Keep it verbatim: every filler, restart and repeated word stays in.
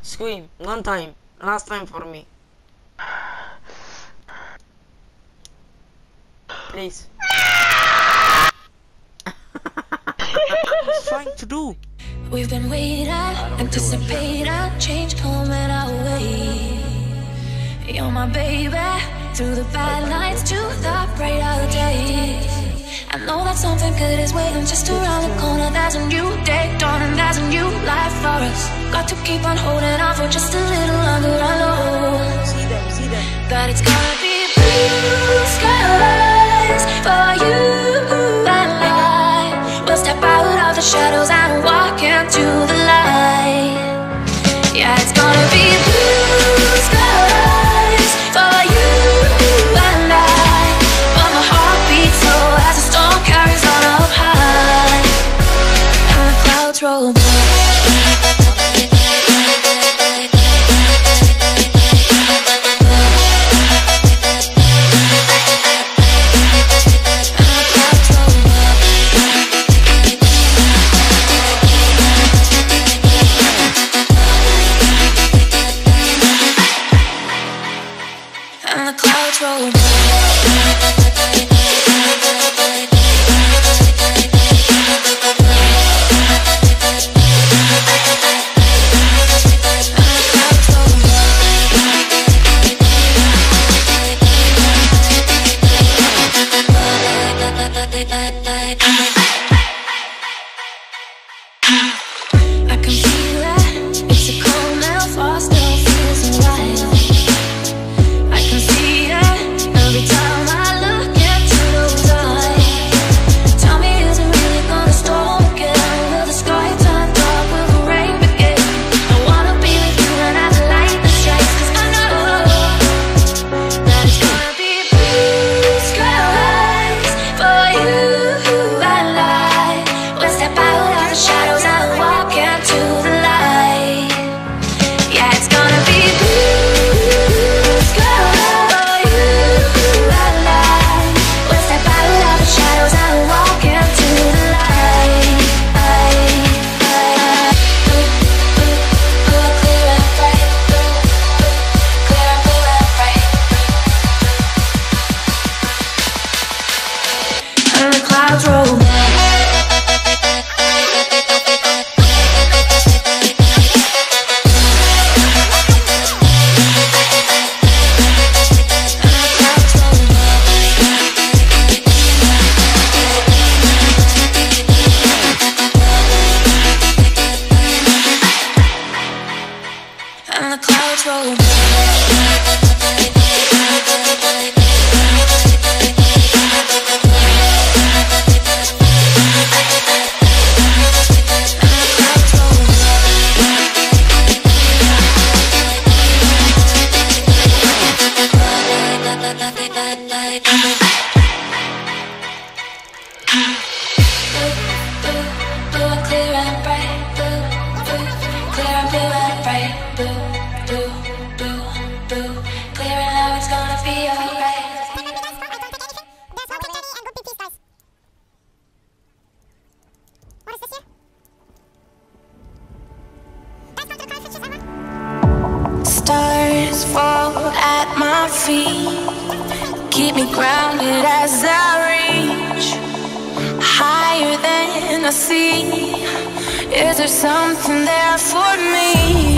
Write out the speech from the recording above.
Scream, one time. Last time for me. Please. What's trying to do? We've been waiting, anticipating, change coming our way. You're my baby, through the bad nights to the brighter days. I know that something good is waiting just around the corner. There's a new day dawning, there's a new life for us. Got to keep on holding on for just a little longer. I know See them, see them. that it's gonna be blue skies for you and I. We'll step out of the shadows and walk into the light. Yeah, it's gonna be blue skies for you and I. But my heart beats slow as the storm carries on up high, and the clouds roll by. And the clouds roll by. I can feel it, it's a cold now, frost still feels alive. I can see it every time I look into those eyes. Tell me, is it really gonna storm again? Will the sky turn dark? Will the rain begin? I wanna be with you and have the lightning strikes, 'cause I know that it's gonna be blue skies for you and I. We'll step out of the shadows and walk into the light. Yeah, it's gonna be blue skies for you and I. We'll step out of the shadows and walk into the light. Blue, blue, blue, clear and bright. Blue, blue, clear and blue and bright. And the clouds roll by. And the clouds roll by. Blue, clear and bright. Blue, blue, clear and blue and bright. Blue, blue, blue, blue, clear and now it's gonna be alright. Stars fall at my feet, keep me grounded as I reach higher than I see. Is there something there for me?